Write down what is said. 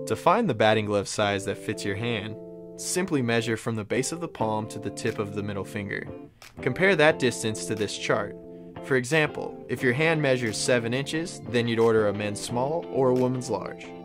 To find the batting glove size that fits your hand, simply measure from the base of the palm to the tip of the middle finger. Compare that distance to this chart. For example, if your hand measures 7 inches, then you'd order a men's small or a woman's large.